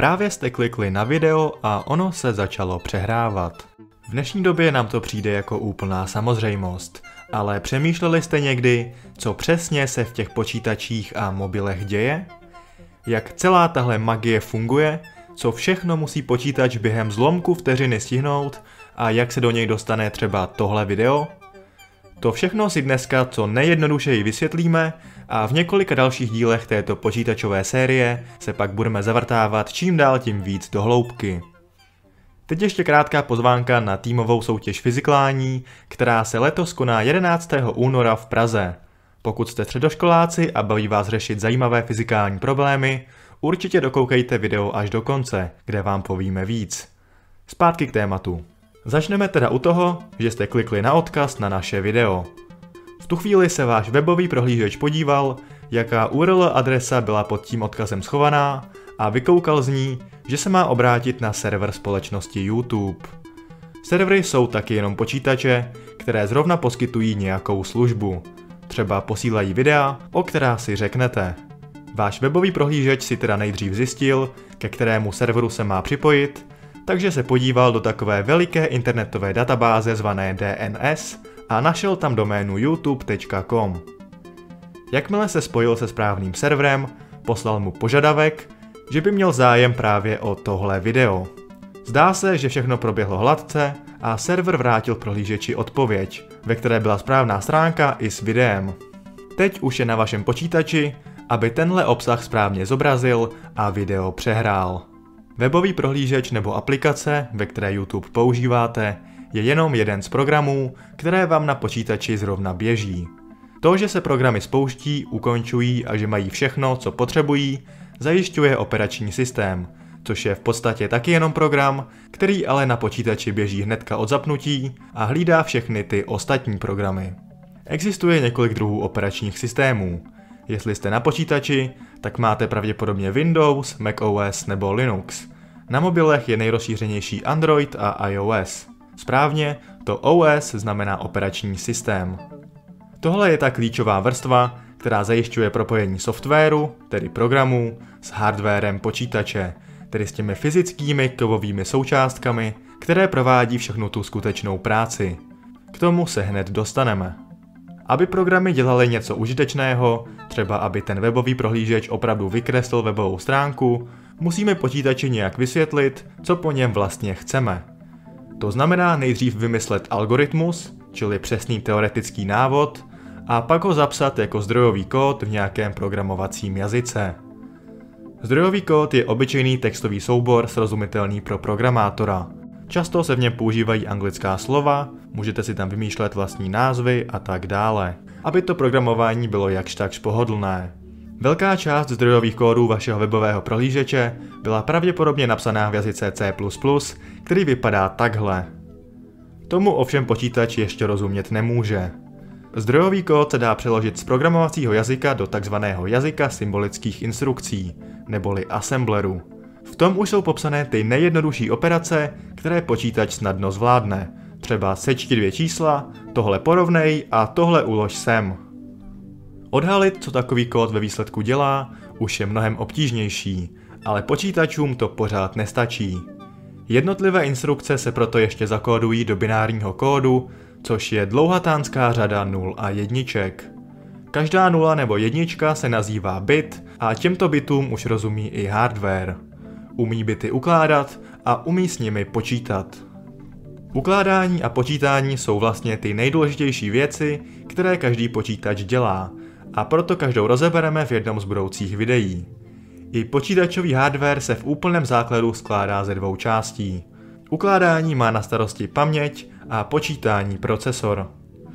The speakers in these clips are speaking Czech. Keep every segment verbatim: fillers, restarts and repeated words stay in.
Právě jste klikli na video a ono se začalo přehrávat. V dnešní době nám to přijde jako úplná samozřejmost, ale přemýšleli jste někdy, co přesně se v těch počítačích a mobilech děje? Jak celá tahle magie funguje, co všechno musí počítač během zlomku vteřiny stihnout a jak se do něj dostane třeba tohle video? To všechno si dneska co nejjednodušeji vysvětlíme a v několika dalších dílech této počítačové série se pak budeme zavrtávat čím dál tím víc do hloubky. Teď ještě krátká pozvánka na týmovou soutěž Fyziklání, která se letos koná jedenáctého února v Praze. Pokud jste středoškoláci a baví vás řešit zajímavé fyzikální problémy, určitě dokoukejte video až do konce, kde vám povíme víc. Zpátky k tématu. Začneme teda u toho, že jste klikli na odkaz na naše video. V tu chvíli se váš webový prohlížeč podíval, jaká U R L adresa byla pod tím odkazem schovaná a vykoukal z ní, že se má obrátit na server společnosti YouTube. Servery jsou taky jenom počítače, které zrovna poskytují nějakou službu. Třeba posílají videa, o která si řeknete. Váš webový prohlížeč si teda nejdřív zjistil, ke kterému serveru se má připojit, takže se podíval do takové veliké internetové databáze zvané D N S a našel tam doménu youtube tečka com. Jakmile se spojil se správným serverem, poslal mu požadavek, že by měl zájem právě o tohle video. Zdá se, že všechno proběhlo hladce a server vrátil prohlížeči odpověď, ve které byla správná stránka i s videem. Teď už je na vašem počítači, aby tenhle obsah správně zobrazil a video přehrál. Webový prohlížeč nebo aplikace, ve které YouTube používáte, je jenom jeden z programů, které vám na počítači zrovna běží. To, že se programy spouští, ukončují a že mají všechno, co potřebují, zajišťuje operační systém, což je v podstatě taky jenom program, který ale na počítači běží hnedka od zapnutí a hlídá všechny ty ostatní programy. Existuje několik druhů operačních systémů. Jestli jste na počítači, tak máte pravděpodobně Windows, macOS nebo Linux. Na mobilech je nejrozšířenější Android a iOS. Správně, to O S znamená operační systém. Tohle je ta klíčová vrstva, která zajišťuje propojení softwaru, tedy programů, s hardwarem počítače, tedy s těmi fyzickými kovovými součástkami, které provádí všechnu tu skutečnou práci. K tomu se hned dostaneme. Aby programy dělaly něco užitečného, třeba aby ten webový prohlížeč opravdu vykreslil webovou stránku, musíme počítači nějak vysvětlit, co po něm vlastně chceme. To znamená nejdřív vymyslet algoritmus, čili přesný teoretický návod, a pak ho zapsat jako zdrojový kód v nějakém programovacím jazyce. Zdrojový kód je obyčejný textový soubor srozumitelný pro programátora. Často se v něm používají anglická slova, můžete si tam vymýšlet vlastní názvy a tak dále, aby to programování bylo jakž takž pohodlné. Velká část zdrojových kódů vašeho webového prohlížeče byla pravděpodobně napsaná v jazyce C plus plus, který vypadá takhle. Tomu ovšem počítač ještě rozumět nemůže. Zdrojový kód se dá přeložit z programovacího jazyka do takzvaného jazyka symbolických instrukcí, neboli assembleru. V tom už jsou popsané ty nejjednodušší operace, které počítač snadno zvládne. Třeba sečti dvě čísla, tohle porovnej a tohle ulož sem. Odhalit, co takový kód ve výsledku dělá, už je mnohem obtížnější, ale počítačům to pořád nestačí. Jednotlivé instrukce se proto ještě zakódují do binárního kódu, což je dlouhatánská řada nul a jedniček. Každá nula nebo jednička se nazývá bit a těmto bitům už rozumí i hardware. Umí bity ukládat a umí s nimi počítat. Ukládání a počítání jsou vlastně ty nejdůležitější věci, které každý počítač dělá, a proto každou rozebereme v jednom z budoucích videí. I počítačový hardware se v úplném základu skládá ze dvou částí. Ukládání má na starosti paměť a počítání procesor.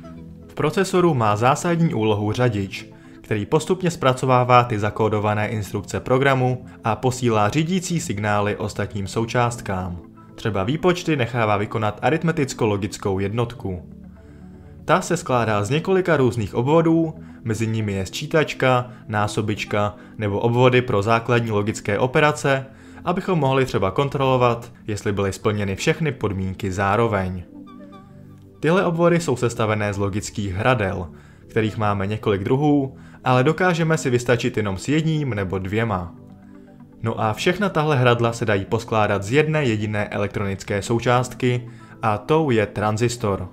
V procesoru má zásadní úlohu řadič, který postupně zpracovává ty zakódované instrukce programu a posílá řídící signály ostatním součástkám. Třeba výpočty nechává vykonat aritmeticko-logickou jednotku. Ta se skládá z několika různých obvodů, mezi nimi je sčítačka, násobička nebo obvody pro základní logické operace, abychom mohli třeba kontrolovat, jestli byly splněny všechny podmínky zároveň. Tyhle obvody jsou sestavené z logických hradel, kterých máme několik druhů, ale dokážeme si vystačit jenom s jedním nebo dvěma. No a všechna tahle hradla se dají poskládat z jedné jediné elektronické součástky a tou je tranzistor.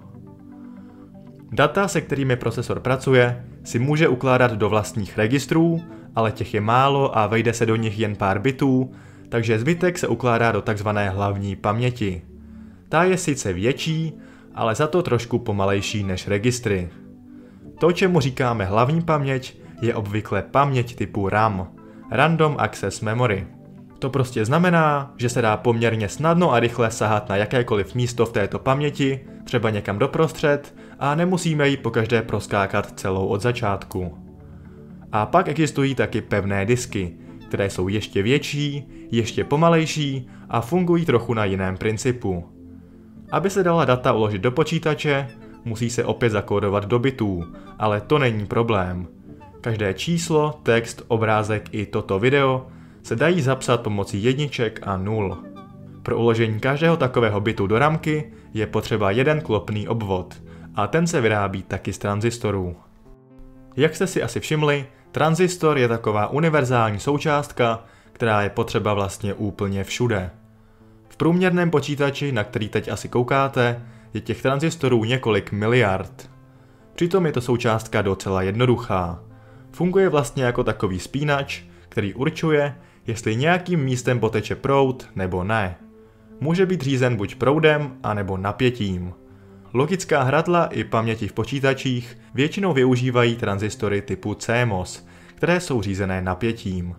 Data, se kterými procesor pracuje, si může ukládat do vlastních registrů, ale těch je málo a vejde se do nich jen pár bitů, takže zbytek se ukládá do takzvané hlavní paměti. Ta je sice větší, ale za to trošku pomalejší než registry. To, čemu říkáme hlavní paměť, je obvykle paměť typu RAM, Random Access Memory. To prostě znamená, že se dá poměrně snadno a rychle sahat na jakékoliv místo v této paměti, třeba někam doprostřed, a nemusíme ji pokaždé proskákat celou od začátku. A pak existují taky pevné disky, které jsou ještě větší, ještě pomalejší a fungují trochu na jiném principu. Aby se dala data uložit do počítače, musí se opět zakódovat do bitů, ale to není problém. Každé číslo, text, obrázek i toto video se dají zapsat pomocí jedniček a nul. Pro uložení každého takového bitu do ramky je potřeba jeden klopný obvod a ten se vyrábí taky z tranzistorů. Jak jste si asi všimli, tranzistor je taková univerzální součástka, která je potřeba vlastně úplně všude. V průměrném počítači, na který teď asi koukáte, je těch tranzistorů několik miliard. Přitom je to součástka docela jednoduchá. Funguje vlastně jako takový spínač, který určuje, jestli nějakým místem poteče proud nebo ne. Může být řízen buď proudem, anebo napětím. Logická hradla i paměti v počítačích většinou využívají tranzistory typu C M O S, které jsou řízené napětím.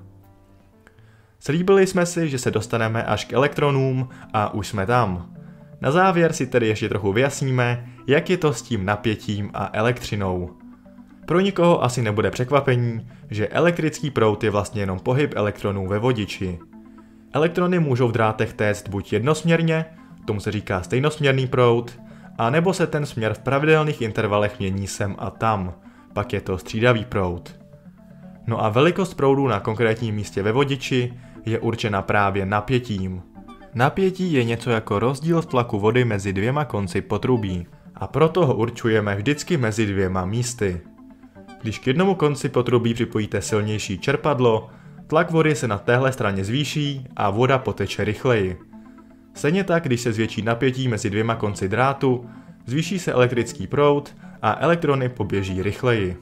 Slíbili jsme si, že se dostaneme až k elektronům a už jsme tam. Na závěr si tedy ještě trochu vyjasníme, jak je to s tím napětím a elektřinou. Pro nikoho asi nebude překvapení, že elektrický proud je vlastně jenom pohyb elektronů ve vodiči. Elektrony můžou v drátech téct buď jednosměrně, tomu se říká stejnosměrný proud, a nebo se ten směr v pravidelných intervalech mění sem a tam, pak je to střídavý proud. No a velikost proudu na konkrétním místě ve vodiči je určena právě napětím. Napětí je něco jako rozdíl v tlaku vody mezi dvěma konci potrubí a proto ho určujeme vždycky mezi dvěma místy. Když k jednomu konci potrubí připojíte silnější čerpadlo, tlak vody se na téhle straně zvýší a voda poteče rychleji. Stejně tak, když se zvětší napětí mezi dvěma konci drátu, zvýší se elektrický proud a elektrony poběží rychleji.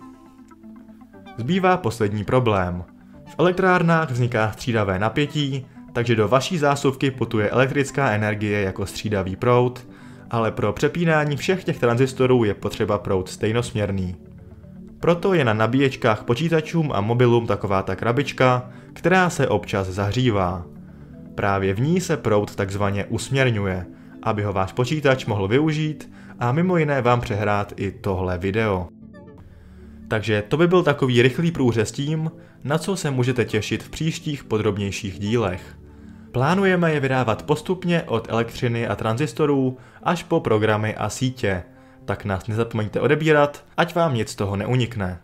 Zbývá poslední problém. V elektrárnách vzniká střídavé napětí, takže do vaší zásuvky putuje elektrická energie jako střídavý proud, ale pro přepínání všech těch tranzistorů je potřeba proud stejnosměrný. Proto je na nabíječkách počítačům a mobilům taková ta krabička, která se občas zahřívá. Právě v ní se proud takzvaně usměrňuje, aby ho váš počítač mohl využít a mimo jiné vám přehrát i tohle video. Takže to by byl takový rychlý průřez tím, na co se můžete těšit v příštích podrobnějších dílech. Plánujeme je vydávat postupně od elektřiny a tranzistorů až po programy a sítě, tak nás nezapomeňte odebírat, ať vám nic z toho neunikne.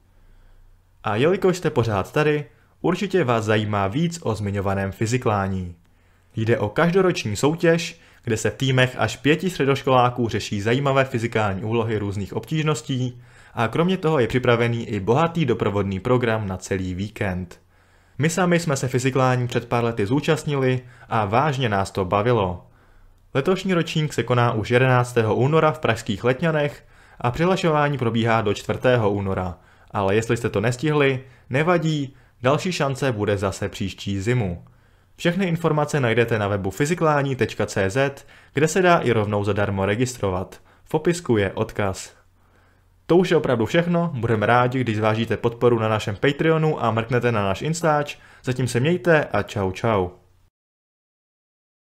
A jelikož jste pořád tady, určitě vás zajímá víc o zmiňovaném fyziklání. Jde o každoroční soutěž, kde se v týmech až pěti středoškoláků řeší zajímavé fyzikální úlohy různých obtížností a kromě toho je připravený i bohatý doprovodný program na celý víkend. My sami jsme se fyziklání před pár lety zúčastnili a vážně nás to bavilo. Letošní ročník se koná už jedenáctého února v pražských Letňanech a přihlašování probíhá do čtvrtého února, ale jestli jste to nestihli, nevadí, další šance bude zase příští zimu. Všechny informace najdete na webu fyziklání tečka cé zet, kde se dá i rovnou zadarmo registrovat. V popisku je odkaz. To už je opravdu všechno, budeme rádi, když zvážíte podporu na našem Patreonu a mrknete na náš Instač. Zatím se mějte a čau čau.